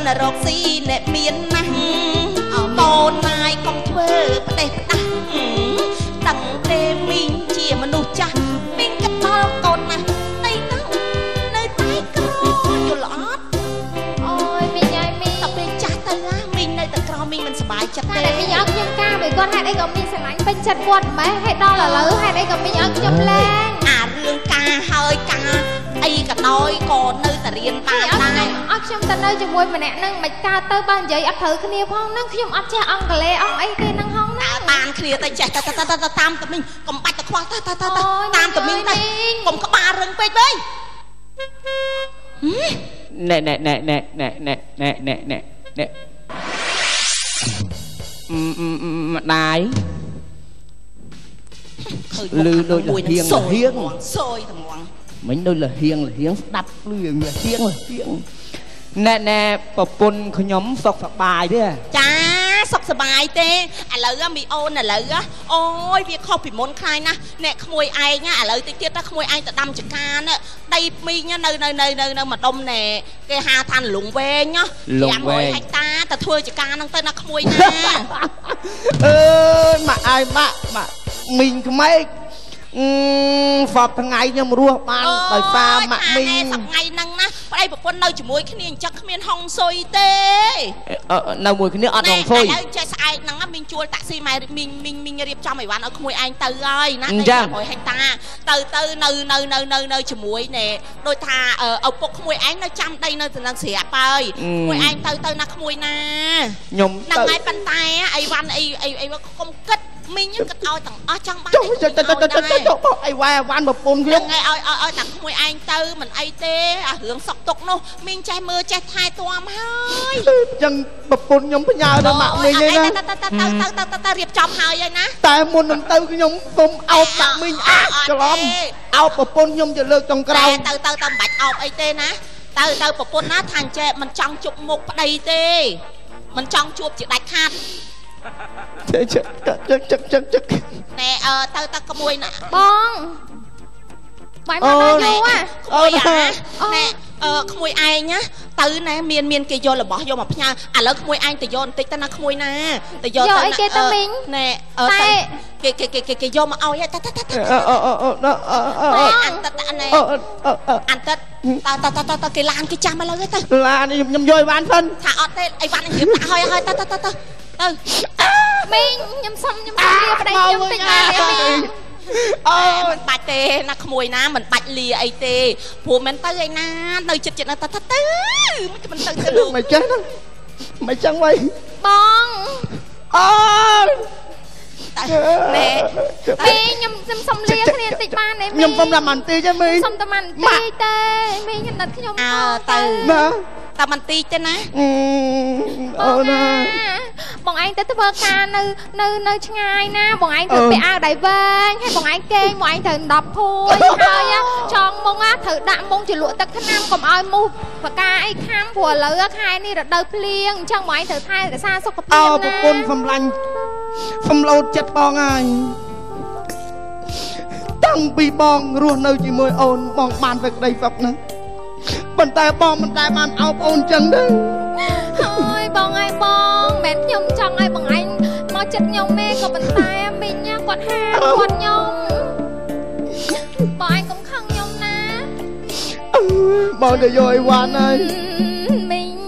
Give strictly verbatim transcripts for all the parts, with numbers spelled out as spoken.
นรกซีเละเมียนนะบนนายกองเวอร์ประเดประดังตั้งเตมิงเจียมนุษย์จ้ะมิงกับพ่อกนนะในตั้งในใต้กรอยู่หลอดโอ้ยมิงไงมิงตับเป็นจ้าตามิงในตะกรอมิงมันสบายจัดแต่มิงยักษ์ยังกล้าไปก่อนให้ได้กับมิงสมัยเป็นจัดวันไหมให้ดอละเลยให้ได้กับมิงยักษ์จำแรงอ่าเรื่องกาเฮยกาไอ้กับน้อยก่อนnơiแต่เรียนตาได้อักชมแต่nơiจะมวยมาแน่นั่งไม่กล้าเตอบ้านใหญ่อัดเถอขณีพ้องนั่งขยมอัดแช่อังกะเลอังไอ้เต้นั่งห้องนั่งตามเคลียร์แต่แจกตาตาตาตาตามแต่มิงกลมปัดตะควงตาตาตาตาตามแต่มิงได้ผมก็บาเริงไปเลยแน่แน่แน่แน่แน่แน่แน่แน่แน่แน่อืมอืมอืมได้ลือโดยเฮียงเฮียงโซยทั้งวัง mình đôi là hiền là hiền đập liền là hiền là hiền nè nè bà punเขาnhóm sọc sọc bài đấy จ้าสบสบายเต้อะไรก็มีโอนอะไรก็โอ้ยเวียข้อผิดมนใครนะเนี่ยขโมยไอ้เนี่ยอะไรติดเตี้ยถ้าขโมยไอ้แต่ดำจักการเนี่ยได้มีเนี่ยในในในในในมาดมเนี่ยแกหาทันหลงเวงเนาะอย่าโมยให้ตาแต่ถ้วยจักการนั่งเต้นนักขโมยนะเออมาไอ้มามามิงทำไมฝอบทั้งไงยังรัวมันไปฟ้าหมักมีสับไงนั่งนะไปบอกว่าเราจะมวยขี้นี่จักเมียนห้องซอยเต้เออเรามวยขี้นี่อัดห้องซอยแล้วใจสายนั่งนะมิงชัวตักซีมามิงมิงมิงเรียบจำไอ้วันเอาขโมยไอ้เตยเลยนะไอ้ขโมยให้ตาเตยเตยเนยเนยเนยเนยเนยจะมวยเนี่ยโดยทาเออเอาปกขโมยไอ้เนยจำได้เนยถึงนั่งเสียไปขโมยไอ้เตยเตยนักขโมยนะยมนั่งไอ้ปันไตไอ้วันไอ้ไอ้ไอ้ว่าคมกัดมิงยังกระเอาต่างอ๋อจังบ้านไอ้วายวันแบบปุ่นยังไงเอาเอาเอาต่างขโมยไอ้เตอเหมือนไอ้เต้อะเหืองสกตกโน่มิงใจมือใจทายตัวมาให้ยังแบบปุ่นยมพญาดมาเลยนะตาตาตาตาตาตาตาตาเรียบจอมหายเลยนะแต่มุนน้ำเต้ายมปุ่มเอาตักมิงอ่ะจะล้อมเอาแบบปุ่นยมจะเลิกตรงกลางเตาเตาเตาบัดเอาไอ้เต้นะเตาเตาแบบปุ่นนะทางเจมันจังจุกมุกไอ้เต้มันจังจูบจีได้ขาดจักจักจักจักจักจักแน่เออเตาตะขโมยน่ะบองไปมาได้อยู่อ่ะขโมยอ่ะแน่เออขโมยไอ้เนี้ยตื้อนะเมียนเมียนเกยโยนหรือบอกโยนมาพญาอ่ะแล้วขโมยไอ้แต่โยนติดตานะขโมยนะแต่โยนไอ้เกตามิงแน่เออเกเกเกเกเกโยนมาเอาเนี่ยตาตาตาตาเออเออเออเออเออเอออันตาตาไหนอันตาตาตาตาตาตาเกลานเกจามาเลยตาลานยำย่อยวันพันถ้าอดเต้ไอ้วันหิวตาหอยหอยตาตาตาตาเออมิงยำซ้ำยำซ้ำเรียบได้ยำติดมาเลยมิงเออมันปัดเตนักขโมยนะมันปัดเลียไอเตผัวมันเตยนะเตยจิตจิตนะตาตาตื้อมันจะมันเตยตื้อไม่ใช่นะไม่จังไว้บองอ๋อเน่มิงยำยำซ้ำเลียเรียนติดมาเลยมิงยำซ้ำละมันตีใช่ไหมซ้ำตะมันตีเต้มิงยำนัดขยมเอาเตยนะตามันตีจ้ะนะอืมโอ้นะบองไอ้แต่ตัวเบอร์การนึนึนึช่างไงนะบองไอ้ถือไปเอาได้เบิ้งให้บองไอ้เก่งบองไอ้ถือดับพูดเลยอะชองบองอ่ะถือดำบองจะลวดตะขนามกับไอ้มูปากกาไอ้ข้ามผัวเลือกใครนี่ระดับเลี้ยงช่างบองไอ้ถือไทยแต่ซาสกปรกนะเอาปนฟำลันฟำเราจัดบองไงตั้งปีบองรัวเนยจีมวยโอนบองบานไปได้ฝักนะปันแต่บองมันได้มันเอาโอนจังได้เฮ้ยบองไอ้บองแม่ยมจังไอ้บองไอ้มาจัดยมแม่กับปันแต่มินเนี่ยกอดแห้งกอดยมบองไอ้ก็ขังยมนะบองจะย่อยวานไอ้มิน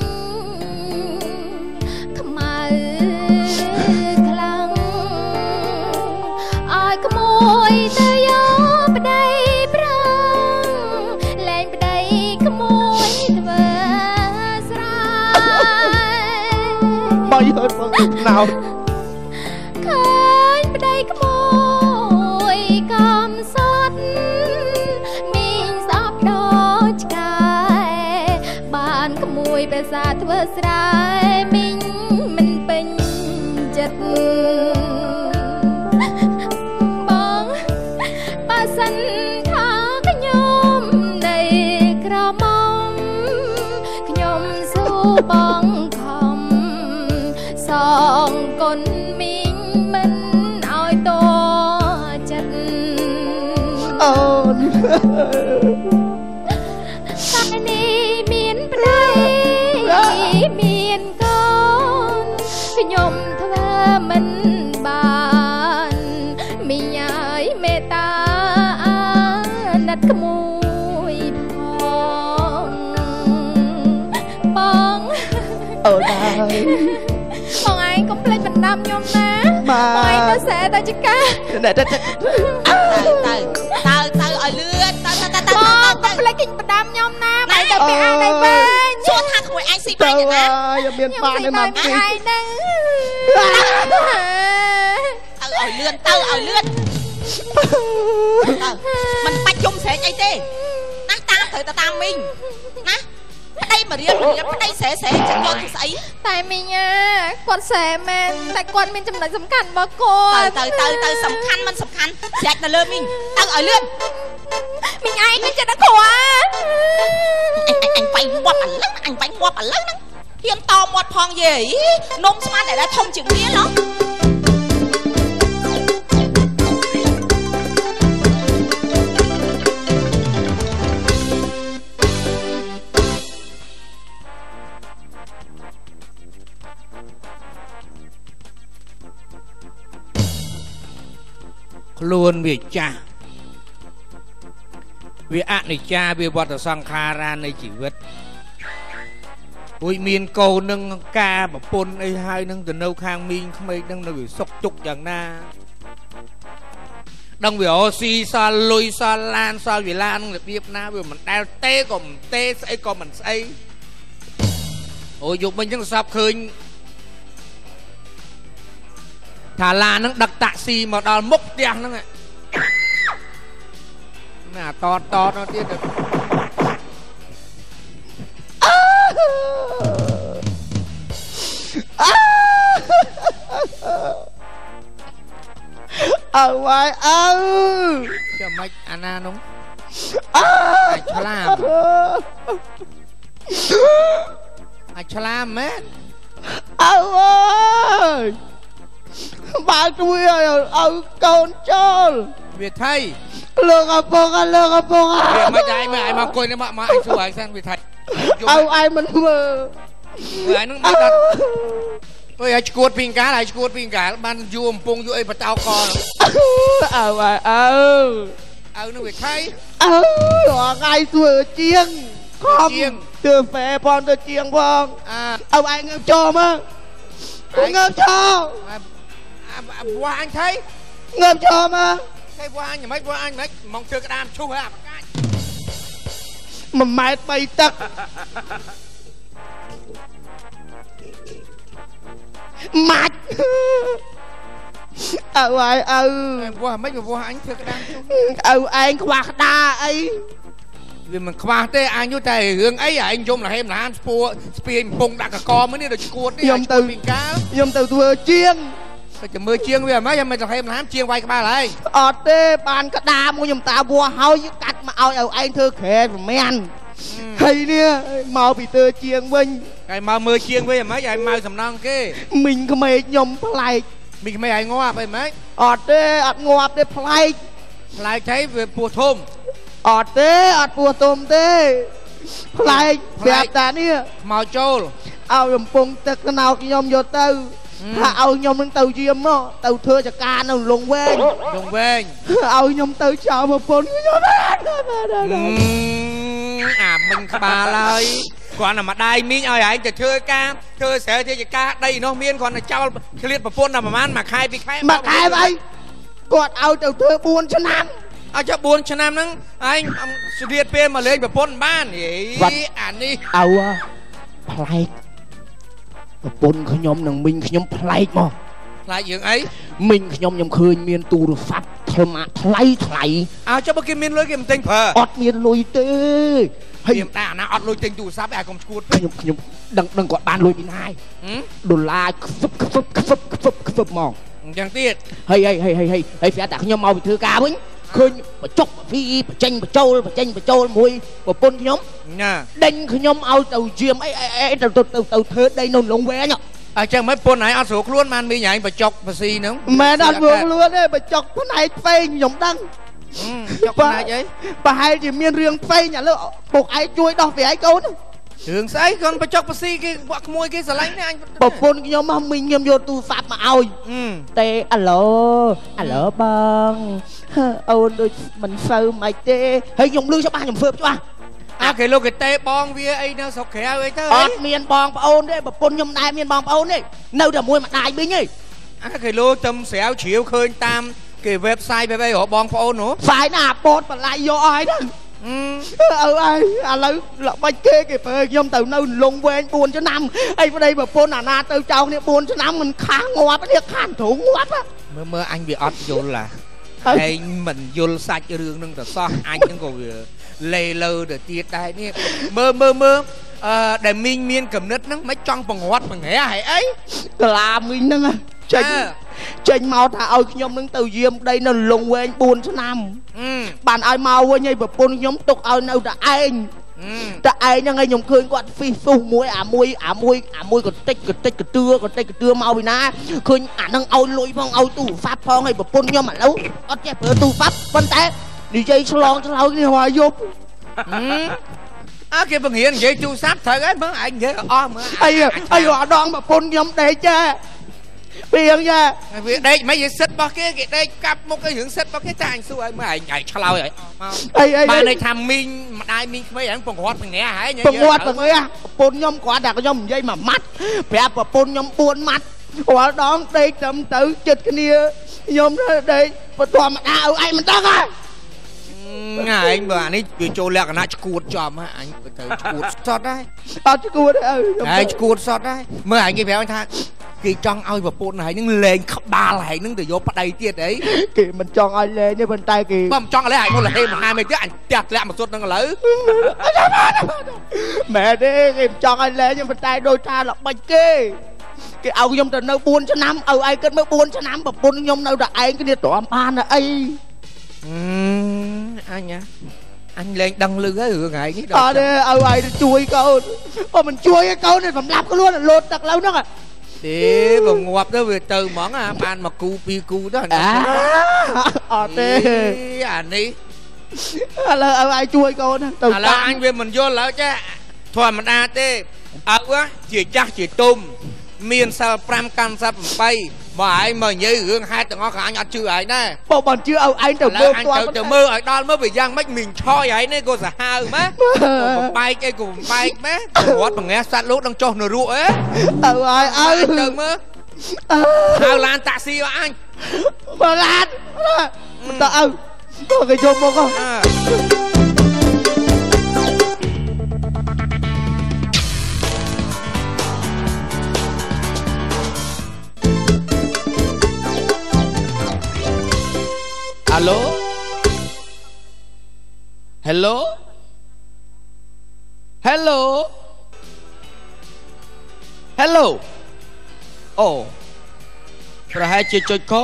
ขมาคลังไอ้ขโมยเตยไปได้ปรางแรงไปได้ขโมยเบอร์สายบอยเฮิร์ตบอยหนาวเคยไปได้ขโมยกำสัดมีสอบดอกชายบ้านขโมยประสาทเบอร์สายมิงมันเป็นจัดสันทาขยมในกระมอมขยมสู้บองคำสองคนมิงมันเอาตัวจัดโอ้ตานีมีนไปได้มีអូនហើយបងឯងកុំភ្លេចបណ្ដាំខ្ញុំណាបងឯងទៅសែទៅចកាទៅទៅទៅទៅទៅទៅឲ្យលឿនទៅទៅទៅទៅបងកុំភ្លេចគិញបណ្ដាំខ្ញុំណាបងទៅពីអាដៃវិញសួរថាក្មួយឯងស៊ីបាយណាខ្ញុំមានបានទេមកពីឯងហ្នឹងទៅឲ្យលឿនទៅឲ្យលឿនមិនបាច់យំស្រែកអីទេណាតាមត្រូវទៅតាមមីងណាប្តីមករៀនមករៀនប្តីស្រែស្រែចឹងយកទៅស្អីតែមីងគាត់ស្រែមែនតែគាត់មានចំណុចសំខាន់របស់គាត់ទៅទៅទៅសំខាន់មិនសំខាន់ស្រែកនៅលើមីងទៅឲ្យលឿនមីងឯងមានចិត្តអក្រក់អញអញបាយងាប់ឥឡូវអញបាយងាប់ឥឡូវហ្នឹងហ៊ានតមាត់ផងយេនំស្មានតែធំជាងវាឡោះខ្លួនវាចាស់វាអនិច្ចាវាវត្តសង្ខារានៃជីវិតពួកមានកូននឹងការប្រពន្ធអីហើយនឹងទៅនៅខាងមីងក្មេកនឹងនៅវាសុកទុកយ៉ាងណាដឹងវាអូស៊ីសល់លុយសល់ឡានសល់វិឡានឹងរបៀបណាវាមិនដែលទេក៏មិនទេស្អីក៏មិនស្អីអូយកមិញចឹងស្រាប់ឃើញថាឡាននឹងដឹកតាក់ស៊ីមកដល់មុខផ្ទះហ្នឹងណាតតតនោះទៀតអើវាយអើចាំមិនអាណានោះអាចឆ្លាមអាចឆ្លាមមែនអើអើយបើជួយឲ្យកូនចូលវាថៃលើកកំពងលើកកំពងវាមិនដែរមើលឲ្យមកអង្គុយនេះមកមកឲ្យជួយឲ្យសិនវាថៃអើឯងមិនមើលឯងនឹងមិនដល់អើយឲ្យឈួតពីកាលឲ្យឈួតពីកាលបានយូរអំពងយូរអីបតោកអើអើអើអើនឹងវាថៃអើថ្ងៃធ្វើជាងខំធ្វើហ្វេផងទៅជាងផងអើឯងងើបចូលមកងើបចូលវ៉ាអញថៃងើបចូលមកថៃវ៉ាអញមិនវ៉ាអញមិនមកធ្វើក្តាមឈូសហើយអាបកាច់មួយម៉ែត្របីទឹកម៉ាច់អើហើយអើវ៉ាមិនវ៉ាអញធ្វើក្តាមឈូសអើឯងខ្វះក្តារអីវាមិនខ្វះទេអញយូរតែរឿងអីឯងយំលហេមឡានស្ពួរស្ពាយកំពុងដាក់កកមកនេះដូចឈួតនេះខ្ញុំទៅពីកាលខ្ញុំទៅធ្វើជាងទៅចាំមើលជាងវាមិនមិនលហេមឡានជាងវាយក្បាលហើយអត់ទេបានក្តារមួយខ្ញុំតាវោះហើយកាត់មកឲ្យឲ្យឯងធ្វើក្រែប្រមាណហើយនេះមកពីធ្វើជាងវិញហើយមកមើលជាងវិញមិនឲ្យមកសំណងគេមីងក្មេកខ្ញុំប្លែកមីងក្មេកឲ្យងាប់អីមិនអត់ទេអត់ងាប់ទេប្លែកប្លែកថៃវាពោះធំអត់ទេអត់ពោះទុំទេប្លែកប្រាប់តានេះមកចូលឲ្យកំពុងទឹកកណោខ្ញុំយកទៅថាឲ្យខ្ញុំនឹងទៅយាមមកទៅធ្វើចការនៅលងវែងលងវែងឲ្យខ្ញុំទៅចោលប្រពន្ធខ្ញុំអាមិញក្បាលហើយគាត់តែម្ដាយមីងឲ្យឯងទៅធ្វើការធ្វើស្រែធ្វើចការដីនោះមានគាត់ទៅចោលឆ្លៀតប្រពន្ធតែប្រហែលមួយខែពីរខែមួយខែអីគាត់ឲ្យទៅធ្វើបួនឆ្នាំឲ្យចុះបួនឆ្នាំហ្នឹងឯងស្លៀតពេលមកលេងប្រពន្ធបានយីអានេះអោប្លែកប្រពន្ធខ្ញុំនឹងមីងខ្ញុំប្លែកមកប្លែកយើងអីមីងខ្ញុំខ្ញុំឃើញមានទូរស័ព្ទថ្លៃថ្លៃថ្លៃអើចុះបើគេមានលុយគេមិនទិញប្រើអត់មានលុយទេហើយខ្ញុំតាអាណាអត់លុយទិញទូរស័ព្ទឯងកុំឈួតខ្ញុំខ្ញុំដឹងដឹងគាត់បានលុយពីណាហើយដុល្លារខ្វឹបខ្វឹបខ្វឹបខ្វឹបខ្វឹបមកអញ្ចឹងទៀតហើយហើយហើយហើយហើយប្រាប់តែខ្ញុំមកពីធ្វើការវិញឃើញបចុកពីបញ្ចេញបញ្ចូលបញ្ចេញបញ្ចូលមួយប្រពន្ធខ្ញុំណាដេញខ្ញុំឲ្យទៅយាមអីអីទៅទៅទៅធ្វើដីនៅលងវែងអញ្ចឹងមិនពុនឯងអត់ស្រួលខ្លួនបានមីងឯងបចុកបស៊ីហ្នឹងមែនអត់ស្រួលខ្លួនទេបចុកផ្នែកផ្សេងខ្ញុំដឹងចុកផ្នែកអីប្រហែលជាមានរឿងផ្សេងឥឡូវពុកឯងជួយដោះវាឯងកូនរឿងស្អីគាត់បចុកបស៊ីគេពួកក្មួយគេស្រឡាញ់នេះអញប្រពន្ធខ្ញុំមកមីងខ្ញុំយកទូរស័ព្ទមកឲ្យទេអាឡូអាឡូបងអូនដូចមិនសូវមិនទេហើយខ្ញុំលឺច្បាស់ខ្ញុំធ្វើច្បាស់អាគេលោកគេតេបងវាអីនៅស្រុកក្រៅអីទៅអត់មានបងប្អូនទេប្រពន្ធខ្ញុំដែរមានបងប្អូនទេនៅតែមួយម្ដាយមីងឯងអាគេលោកទៅស្រាវជ្រាវឃើញតាមគេ website បែបអីរកបងប្អូនហ៎ផ្សាយណាពតបន្លាយយកអស់ហើយហ្នឹងអើអើឥឡូវល្បិចគេគេប្រើខ្ញុំទៅនៅលងវែងបួនឆ្នាំអីប្តីប្រពន្ធអាណាទៅចោលគ្នាបួនឆ្នាំមិនខាងងាប់នេះខាងទ្រូងងាប់មើលមើលអញវាអត់យល់ឡាឯងមិនយល់សាច់រឿងនឹងទៅសោះអញហ្នឹងក៏វាលេលើទៅទៀតដែរនេះមើលមើលមើលអឺដែលមីងមានកំណត់ហ្នឹងមិនចង់បង្រាត់បង្រាហើយអីកាឡាមីងហ្នឹងចេញចេញមកថាឲ្យខ្ញុំនឹងទៅយាមប្តីនៅលងវែងបួនឆ្នាំបានឲ្យមកវិញឲ្យប្រពន្ធខ្ញុំទុកឲ្យនៅតែឯងតែឯងហ្នឹងឲ្យខ្ញុំឃើញគាត់ហ្វីស៊ូមួយអាមួយអាមួយអាមួយកតិចកតិចកតឿកតិចកតឿមកពីណាឃើញអាហ្នឹងឲ្យលុយផងឲ្យទូរស័ព្ទផងឲ្យប្រពន្ធខ្ញុំឥឡូវអត់ចេះប្រើទូរស័ព្ទប៉ុន្តែនិយាយឆ្លងឆ្លោយគ្នារាល់យប់អើគេបង្រៀននិយាយទូរស័ព្ទត្រូវហើយមើលឯងនិយាយអស់មើលអីអីអាដងប្រពន្ធខ្ញុំដេកចាពីយ៉ាងយ៉ាវាដេកមិនយីសិតរបស់គេគេដេកកាប់មុខឲ្យរឿងសិតរបស់គេតែអញសួរឲ្យមើលឯងឯងឆ្លោយឲ្យមកអីអីបានន័យថាមីងម្ដាយមីងក្មេងហ្នឹងបង្រាត់បង្រាហើយបង្រាត់បង្រាប្រពន្ធខ្ញុំគាត់តែខ្ញុំនិយាយមួយម៉ាត់ប្រាប់ប្រពន្ធខ្ញុំបួនម៉ាត់រាល់ដងដេកត្រឹមទៅចិត្តគ្នាខ្ញុំដេកបធម្មតាឲ្យឯងមិនដឹងហ៎ថ្ងៃឯងបើអានេះវាចូលលក្ខណៈឈួតចំហ่ะអញទៅឈួតសតដែរអត់ឈួតទេឯងឈួតសតដែរមើលឯងគេប្រាប់ថាគេចង់ឲ្យប្រពន្ធហើយនឹងលេងក្បាលហើយនឹងទៅយកប្តីទៀតអីគេមិនចង់ឲ្យលេងទេប៉ុន្តែគេបើមិនចង់ឲ្យលេងឲ្យមកលហេមហាមេទៀតអញផ្ទះធ្លាក់មកសុទ្ធនឹងឥឡូវមែនទេគេមិនចង់ឲ្យលេងប៉ុន្តែដោយថាល្បិចគេគេឲ្យខ្ញុំទៅនៅបួនឆ្នាំឲ្យឯងគិតមើលបួនឆ្នាំប្រពន្ធខ្ញុំនៅតែឯងគ្នាទ្រាំបានអីអញអញលេងដឹងលឺហើយរឿងថ្ងៃនេះអត់ទេឲ្យឯងជួយកូនបើមិនជួយកូននេះសម្លាប់ខ្លួនលោតទឹកឡូវហ្នឹងទេបើងាប់ទៅវាទៅហ្មងអាបានមកគូពីរគូទៅអត់ទេអានេះឥឡូវឲ្យឯងជួយកូនទៅឥឡូវអញវាមិនយល់ឡើយចាធម្មតាទេអើជាចាស់ជាទុំមានសិលប្រាំកាន់សិលប្រាំបើឯងមកនិយាយរឿងហេតុទាំងអស់ក៏អញអត់ជឿឯងដែរបើមិនជឿឲ្យឯងទៅមើលផ្ទាល់ទៅមើលឲ្យដល់មើលវាយ៉ាងម៉េចមីងឆយឯងនេះក៏សាហាវម៉េចបំបែកអីក៏បំបែកម៉េចរត់បង្រាសសត្វលោកនឹងចុះនៅរក់អេទៅឲ្យឲ្យទៅមើលហៅឡានតាក់ស៊ីឲ្យអញបើឡានទៅឲ្យទៅគេយកមកហ៎ Hello Hello Hello Hello អូប្រហែលជាចុចខ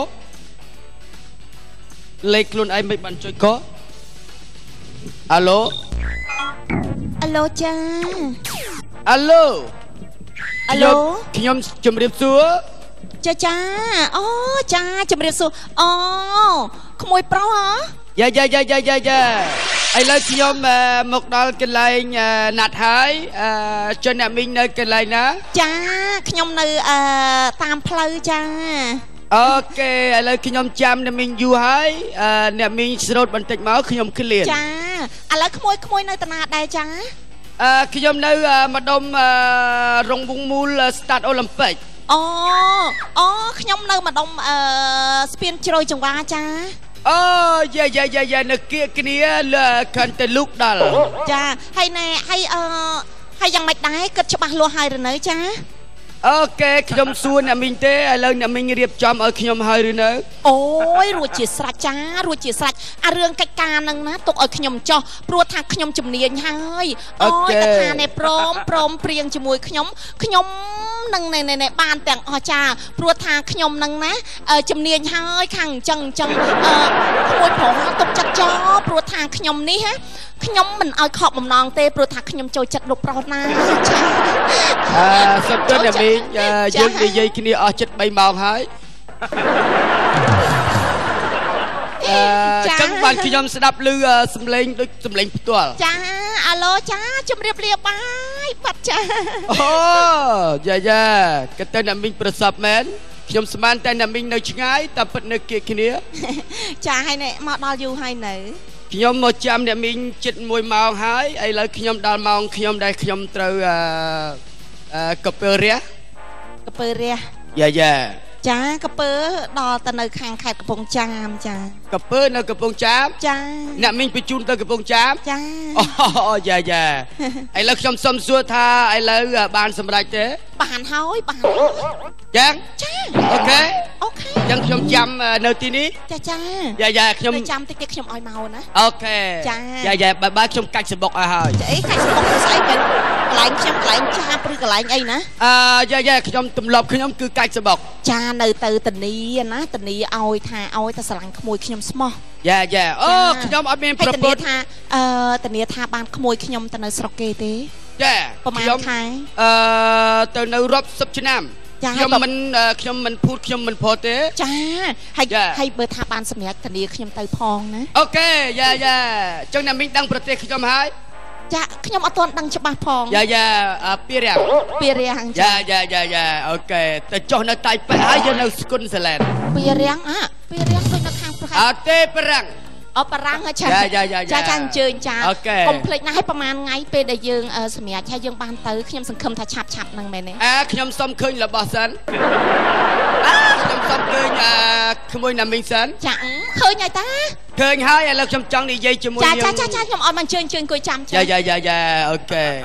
លេខខ្លួនឯងមិនបានចុចខ Hello Hello ចា Hello Hello ខ្ញុំជំរាបសួរចាចាអូចាជំរាបសួរអូក្មួយប្រុសហ៎យ៉ាយ៉ាយ៉ាយ៉ាយ៉ាយ៉ាឥឡូវខ្ញុំមកដល់កន្លែងណាត់ហើយចុះអ្នកមីងនៅកន្លែងណាចាខ្ញុំនៅតាមផ្លូវចាអូខេឥឡូវខ្ញុំចាំអ្នកមីងយូរហើយអ្នកមីងស្រូតបន្តិចមកខ្ញុំឃ្លានចាឥឡូវក្មួយក្មួយនៅតាណាដែរចាអឺខ្ញុំនៅម្ដុំរងវងមូលស្តាតអូឡ িম্প ិកអូអូខ្ញុំនៅម្ដុំអឺស្ពានជ្រោយចង្វាចាអូយ៉ាយ៉ាយ៉ាយ៉ានៅគៀកគ្នាលើកាន់តែលូកដល់ចាហើយណែហើយអឺហើយយ៉ាងម៉េចដែរគិតច្បាស់លាស់ហើយឬនៅចាអូខេខ្ញុំសួរអ្នកមីងទេឥឡូវអ្នកមីងរៀបចំឲ្យខ្ញុំហើយឬនៅអូយរួចជាស្រេចចារួចជាស្រេចអារឿងកិច្ចការហ្នឹងណាទុកឲ្យខ្ញុំចោះព្រោះថាខ្ញុំជំនាញហើយអូយតែថាណែព្រមព្រមព្រៀងជាមួយខ្ញុំខ្ញុំនឹងណែបានទាំងអស់ចាព្រោះថាខ្ញុំនឹងណាជំនាញហើយខាងអញ្ចឹងអញ្ចឹងអឺក្មួយប្រុសទុកចិត្តចោលព្រោះថាខ្ញុំនេះហ៎ខ្ញុំមិនឲ្យខកបំណងទេព្រោះថាខ្ញុំចូលចិត្តលោកប្រុសណាចាអឺសុំទោសអ្នកមីងយើងនិយាយគ្នាអស់ចិត្តបីម៉ោងហើយអឺចឹងបានខ្ញុំស្ដាប់ឮសំឡេងដូចសំឡេងផ្ទាល់ចាអាឡូចាជំរាបលាបាយបាត់ចាអូយ៉ាយ៉ាកតើអ្នកមីងប្រសពមែនខ្ញុំស្មានតែអ្នកមីងនៅឆ្ងាយតែពិតនៅគៀកគ្នាចាហើយនេះមកដល់យូរហើយនៅអខ្ញុំមកចាំអ្នកមីងចិត្តមួយម៉ោងហើយឥឡូវខ្ញុំដល់ម៉ោងខ្ញុំដែលខ្ញុំត្រូវអឺកពើរះកពើរះយ៉ាយ៉ាចាកពើដល់ទៅនៅខាងខេត្តកំពង់ចាមចាកពើនៅកំពង់ចាមចាអ្នកមីងបញ្ជូនទៅកំពង់ចាមចាអូយ៉ាយ៉ាឥឡូវខ្ញុំសុំសួរថាឥឡូវបានសម្រេចទេបានហើយបានចឹងចាអូខេអូខេចឹងខ្ញុំចាំនៅទីនេះចាចាយ៉ាយ៉ាខ្ញុំចាំតិចទៀតខ្ញុំឲ្យមកណាអូខេចាយ៉ាយ៉ាបើបើខ្ញុំកាច់សបុកឲ្យហើយចាអីកាច់សបុកទៅស្អីទៅកន្លែងខ្ញុំកន្លែងចាបឬកន្លែងអីណាអឺយ៉ាយ៉ាខ្ញុំទម្លាប់ខ្ញុំគឺកាច់សបុកចានៅទៅតនីណាតនីឲ្យថាឲ្យតែស្រឡាញ់ក្មួយខ្ញុំស្មោះយ៉ាយ៉ាអូខ្ញុំអត់មានប្រពន្ធថាអឺតនីថាបានក្មួយខ្ញុំទៅនៅស្រុកគេទេចាប្រហែលខែអឺទៅនៅរាប់សិបឆ្នាំខ្ញុំមិនខ្ញុំមិនพูดខ្ញុំមិនផុតទេចាហើយហើយបើថាបានសម្រាប់ធានាខ្ញុំទៅផងណាអូខេយ៉ាយ៉ាចឹងអ្នកមីងដឹងប្រទេសខ្ញុំហើយចាខ្ញុំអត់ទាន់ដឹងច្បាស់ផងយ៉ាយ៉ាពីរាំងពីរាំងយ៉ាយ៉ាយ៉ាយ៉ាអូខេទៅចុះនៅតៃប៉េហើយយើងនៅស្គុនសាឡែនពីរាំងអ่ะពីរាំងដូចនៅខាងប្រហែលអត់ទេបារាំងអបរាំងចាចាចាអញ្ជើញចាកុំភ្លេចណាស់ឲ្យប្រហែលថ្ងៃពេលដែលយើងសម្រាប់ហើយយើងបានទៅខ្ញុំសង្ឃឹមថាឆាប់ឆាប់ហ្នឹងមែនទេអើខ្ញុំសុំឃើញរបស់សិនអើខ្ញុំសុំឃើញក្មួយណាមីងសិនចាឃើញហើយតាឃើញហើយឥឡូវខ្ញុំចង់និយាយជាមួយចាចាចាចាខ្ញុំអត់មកអញ្ជើញអញ្ជើញគួយចាំចាយ៉ាយ៉ាយ៉ាអូខេ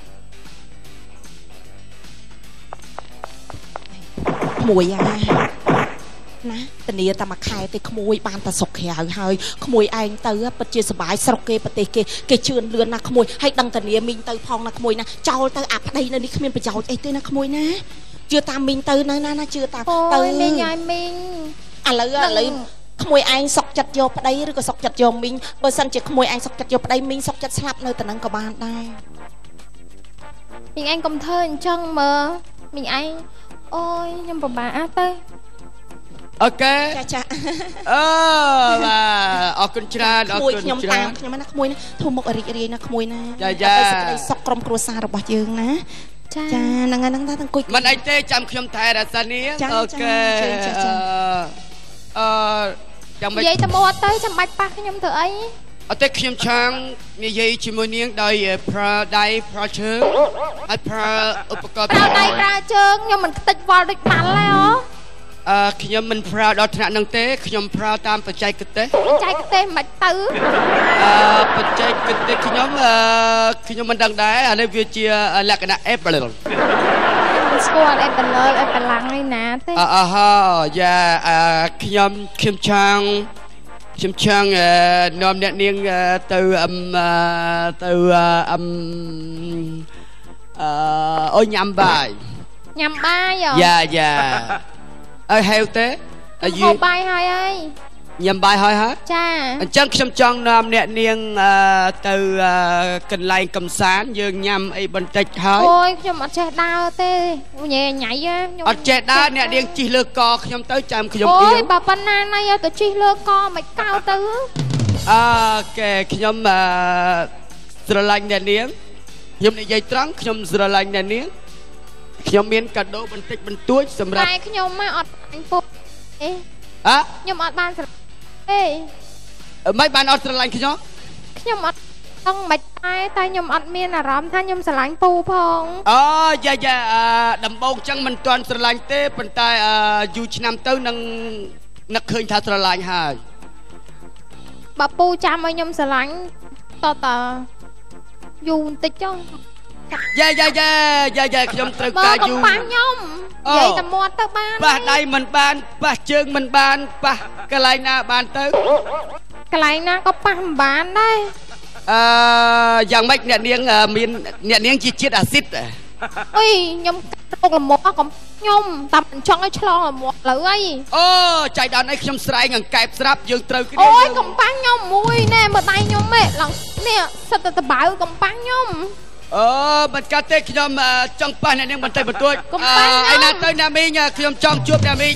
មួយអាណាធានាតែមួយខែទេក្មួយបានតែស្រុកក្រៅហើយក្មួយឯងទៅពិតជាសុបាយស្រុកគេប្រទេសគេគេជឿនលឿនណាក្មួយហើយដឹងធានាមីងទៅផងណាក្មួយណាចោលទៅអាប្តីនៅនេះគ្មានប្រយោជន៍អីទេណាក្មួយណាជឿតាមមីងទៅនៅណាណាជឿតាមទៅមីងឲ្យមីងឥឡូវឥឡូវក្មួយឯងសុកចិត្តយកប្តីឬក៏សុកចិត្តយកមីងបើសិនជាក្មួយឯងសុកចិត្តយកប្តីមីងសុកចិត្តស្លាប់នៅតែនឹងក៏បានដែរមីងឯងកុំធ្វើអញ្ចឹងមើលមីងឯងអូយខ្ញុំពិបាកអត់ទៅអូខេចាចាអូបាទអរគុណច្រើនអរគុណខ្ញុំតាមខ្ញុំណាក្មួយណាធូរមុខរីករាយណាក្មួយណាចាចាសេចក្តីសុខក្រុមគ្រួសាររបស់យើងណាចាចាហ្នឹងហ្នឹងថាអង្គុយមិនអីទេចាំខ្ញុំថែរក្សានេះអូខេអឺចាំមិននិយាយតែមកទៅចាំបាច់ប៉ះខ្ញុំធ្វើអីអត់ទេខ្ញុំឆាងនិយាយជាមួយនាងដោយប្រើដៃប្រើជើងហើយប្រើឧបករណ៍ប្រើដៃប្រើជើងខ្ញុំមិនខ្ទេចវល់ដូចបាល់ទេអូអឺខ្ញុំមិនប្រើដល់ថ្នាក់ហ្នឹងទេខ្ញុំប្រើតាមបច្ចេកទេសបច្ចេកទេសមិនទៅអឺបច្ចេកទេសខ្ញុំអឺខ្ញុំមិនដឹងដែរអានេះវាជាលក្ខណៈ Apple ស្គាល់ Apple Apple ឡើងឯណាទេអឺហ៎យ៉ាអឺខ្ញុំខ្ញុំឆាងខ្ញុំឆាងនាំអ្នកនាងទៅអឹមទៅអឹមអឺអូញ៉ាំបាយញ៉ាំបាយយ៉ាយ៉ាអើហេវទេអាយហូបបាយហើយអើយញ៉ាំបាយហើយហ៎ចាអញ្ចឹងខ្ញុំចង់នាំអ្នកនាងទៅកន្លែងកំសាន្តយើងញ៉ាំអីបន្តិចហើយអូយខ្ញុំអត់ចេះដើរទេញ៉ៃញ៉ៃខ្ញុំអត់ចេះដើរអ្នកនាងជិះលើកខ្ញុំទៅចាំខ្ញុំអើយបើប៉ុណ្ណាណៃទៅជិះលើកមិនកោទៅអូខេខ្ញុំស្រឡាញ់អ្នកនាងខ្ញុំនិយាយត្រង់ខ្ញុំស្រឡាញ់អ្នកនាងខ្ញុំមានកាដូបន្តិចបន្តួចសម្រាប់តែខ្ញុំមកអត់អញពុកអេអ่ะខ្ញុំអត់បានស្រឡាញ់ទេមិនបានអត់ស្រឡាញ់ខ្ញុំខ្ញុំអត់ដឹងមិនតែតែខ្ញុំអត់មានអារម្មណ៍ថាខ្ញុំស្រឡាញ់ពូផងអូយ៉ាយ៉ាដំបូងចឹងមិនទាន់ស្រឡាញ់ទេប៉ុន្តែយូរឆ្នាំទៅនឹងនឹកឃើញថាស្រឡាញ់ហើយបើពូចាំឲ្យខ្ញុំស្រឡាញ់តតយូរបន្តិចចុះយ៉ាយ៉ាយ៉ាយ៉ាយ៉ាខ្ញុំត្រូវការយូរប៉ះខ្ញុំនិយាយតែមាត់ទៅបានប៉ះដៃមិនបានប៉ះជើងមិនបានប៉ះកន្លែងណាបានទៅកន្លែងណាក៏ប៉ះមិនបានដែរអឺយ៉ាងម៉េចអ្នកនាងមានអ្នកនាងជាជាតិអាស៊ីតអុយខ្ញុំរកលមាស់កុំខ្ញុំតែមិនចង់ឲ្យឆ្លងលមាស់លើអីអូចៃដន្យអីខ្ញុំស្រែងអង្កែបស្រាប់យើងត្រូវគ្នាអូយកុំប៉ះខ្ញុំមួយណែមើលដៃខ្ញុំឯងឡើងនេះសិតតែតបៅកុំប៉ះខ្ញុំអូមិនកាត់ទេខ្ញុំចង់ប៉ះអ្នកនាងបន្តិចបន្តួចអីណាទៅណាមីងខ្ញុំចង់ជួបអ្នកមីង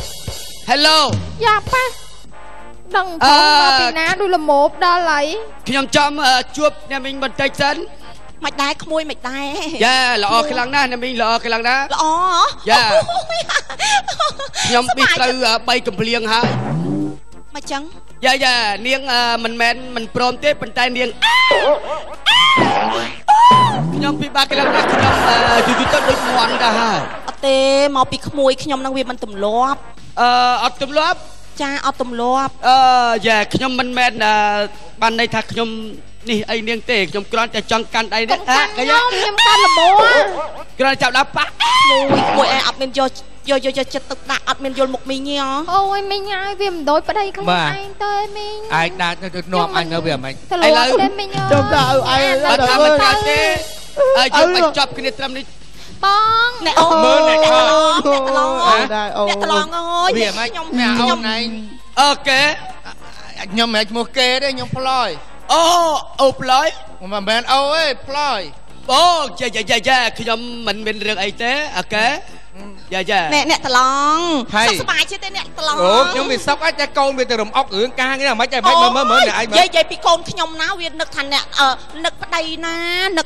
Hello យ៉ាប៉ះដឹងផងមកពីណាដូចលមោបដល់ហើយខ្ញុំចង់ជួបអ្នកមីងបន្តិចសិនមិនដែរក្មួយមិនដែរយ៉ាល្អខ្លាំងណាស់អ្នកមីងល្អខ្លាំងណាស់ល្អយ៉ាខ្ញុំប៊ីត្រូវបីកំភ្លៀងហើយមកចឹងយ៉ាយ៉ានាងមិនមែនមិនព្រមទេប៉ុន្តែនាងខ្ញុំពិបាកក្រឹមណាស់ខ្ញុំយូរយូរទៅដូចមន់ទៅហើយអត់ទេមកពីក្មួយខ្ញុំនឹងវាមិនទម្លាប់អឺអត់ទម្លាប់ចាអត់ទម្លាប់អឺយ៉ាខ្ញុំមិនមែនបានន័យថាខ្ញុំនេះអីនាងទេខ្ញុំគ្រាន់តែចង់កាន់ដៃនេះខ្ញុំខ្ញុំកាន់លបគ្រាន់តែចាប់ដល់ប៉ះមួយមួយឯងអត់មានយកយកយកចិត្តទឹកដាក់អត់មានយល់មុខមីងហ៎អូយមីងហើយវាមិនដូចប្តីខ្លួនឯងទៅមីងឯងដាក់ទៅនាំអញនៅវាមិនឥឡូវមីងចាំថាឲ្យឯងអត់ថាមិនកើតទេឲ្យយើងបញ្ចប់គ្នាត្រឹមនេះបងអ្នកអូមើលអ្នកឆ្លងអ្នកឆ្លងអ្នកឆ្លងអើយវាមិនខ្ញុំខ្ញុំឯងអូខេខ្ញុំមិនឈ្មោះគេទេខ្ញុំផ្លោយអូអូផ្លោយមិនមែនអូទេផ្លោយអូយ៉ាយ៉ាយ៉ាយ៉ាខ្ញុំមិនមានរឿងអីទេអូខេយ៉ាយ៉ាអ្នកអ្នកត្រឡងសុខសប្បាយទេអ្នកត្រឡងអូខ្ញុំវាសុខតែកូនវាទៅរំអុករឿងការងារមិនតែមិនមើលមើលអ្នកឯងមើលនិយាយពីកូនខ្ញុំណាវានឹកថាអ្នកនឹកប្តីណានឹក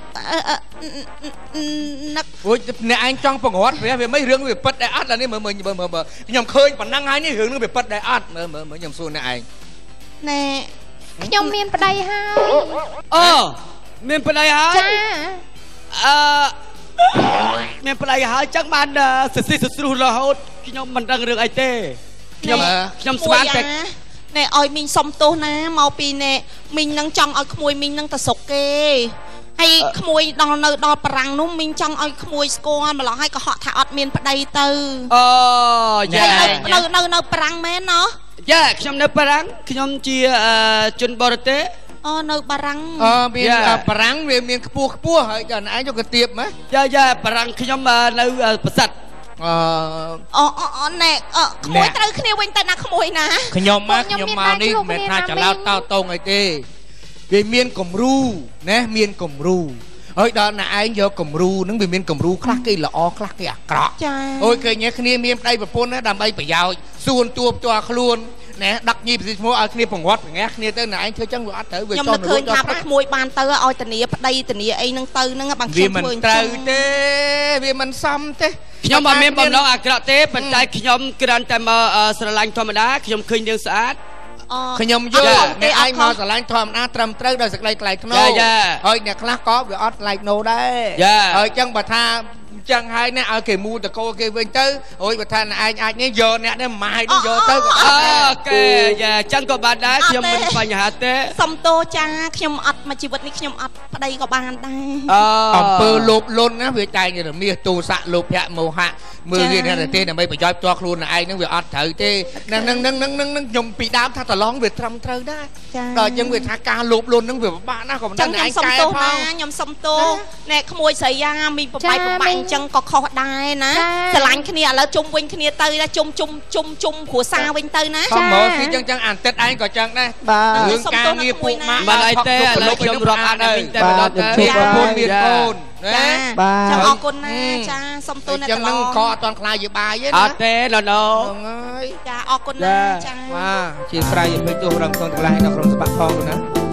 នឹកអូយអ្នកឯងចង់បង្រាត់វាវាមិនរឿងវាពិតដែរអត់ឡើយនេះមើលមើលមើលមើលខ្ញុំឃើញប៉ុណ្ណឹងហើយនេះរឿងនឹងវាពិតដែរអត់មើលមើលមើលខ្ញុំសួរអ្នកឯងណែខ្ញុំមានប្តីហើយអូមានប្តីហើយចាអឺមានប្តីហើយចឹងបានសសិសស្រុះរហូតខ្ញុំមិនដឹងរឿងអីទេខ្ញុំខ្ញុំស្មានតែណែឲ្យមីងសុំទោសណាមកពីណែមីងនឹងចង់ឲ្យក្មួយមីងនឹងទៅសុកគេហើយក្មួយដល់នៅដល់បារាំងនោះមីងចង់ឲ្យក្មួយស្គាល់ម្ល៉េះហើយក៏ហក់ថាអត់មានប្តីទៅអូយ៉ានៅនៅនៅបារាំងមែនណោះយ៉ាខ្ញុំនៅបារាំងខ្ញុំជាជនបរទេសអូនៅបារាំងអឺមានបារាំងវាមានខ្ពស់ខ្ពស់ហើយដល់ឯងយកកាទៀបហ្មងយ៉ាយ៉ាបារាំងខ្ញុំនៅប្រសិទ្ធអឺអូអូណែក្មួយត្រូវគ្នាវិញតែណាក្មួយណាខ្ញុំមកខ្ញុំមកនេះមិនថាច្រឡោតតោតងអីទេវាមានគំរូណាមានគំរូហើយដល់ណាឯងយកគំរូហ្នឹងវាមានគំរូខ្លះគេល្អខ្លះគេអាក្រក់ចាអូយឃើញគ្នាមានប្តីប្រពន្ធណាដើម្បីប្រយោជន៍សួនទួផ្ទាល់ខ្លួនណែដឹកញីប្រសិទ្ធឈ្មោះឲ្យគ្នាបង្វត្តបង្ងាស់គ្នាទៅណាឯងធ្វើចឹងវាអត់ត្រូវវាចង់ឃើញថាប្រក្មួយបានទៅឲ្យតានីប្តីតានីអីហ្នឹងទៅហ្នឹងបានខ្ញុំធ្វើអញ្ចឹងវាមិនត្រូវទេវាមិនសមទេខ្ញុំមិនមានបំណងអាក្រក់ទេប៉ុន្តែខ្ញុំគ្រាន់តែមកស្រឡាញ់ធម្មតាខ្ញុំឃើញនាងស្អាតខ្ញុំយល់អ្នកឯងមកស្រឡាញ់ធម្មតាត្រឹមត្រូវដោយសេចក្តីថ្លៃថ្នូរហើយអ្នកខ្លះក៏វាអត់ថ្លៃថ្នូរដែរហើយចឹងបើថាចឹងហើយអ្នកឲ្យគេមូលតកោគេវិញទៅអូយបើថាឯងអាចនេះយកអ្នកនេះម៉ាយនេះយកទៅក៏អូខេយ៉ាចឹងក៏បានដែរខ្ញុំមិនបញ្ហាទេសំទោចាខ្ញុំអត់មកជីវិតនេះខ្ញុំអត់ប្តីក៏បានដែរអំពើលោភលន់ណាវាតែងរមាសទូស័កលោភៈមោហៈមើលវានេះទេដើម្បីប្រយោជន៍ផ្ទាល់ខ្លួនឯងហ្នឹងវាអត់ត្រូវទេនឹងនឹងនឹងនឹងនឹងខ្ញុំពីដើមថាប្រឡងវាត្រឹមត្រូវដែរដល់ចឹងវាថាការលោភលន់ហ្នឹងវាពិបាកណាស់ក៏មិនដឹងឯងកែផងខ្ញុំសុំទោសណែក្មួយស្រីយ៉ាមីបបាយបបាញ់ចឹងក៏ខុសដែរណាស្រឡាញ់គ្នាឥឡូវជុំវិញគ្នាទៅណាជុំជុំជុំជុំគ្រួសារវិញទៅណាចាមកពីចឹងចឹងអានទឹកឯងក៏ចឹងដែររឿងការងារពួកម៉ាក់មិនអីទេឥឡូវខ្ញុំរាប់អានតែវិញតែម្ដងទៅប្រពន្ធមានកូនចាចឹងអរគុណណាចាសុំទោសអ្នកចឹងហ្នឹងក៏អត់ទាន់ខ្លាយជាបាយទេណាអត់ទេណូណូហ្នឹងហើយចាអរគុណណាចាបាទជាស្រ័យឲ្យពេកទោះរំក្នុងទាំងឡាយនៅក្នុងសបាផងណា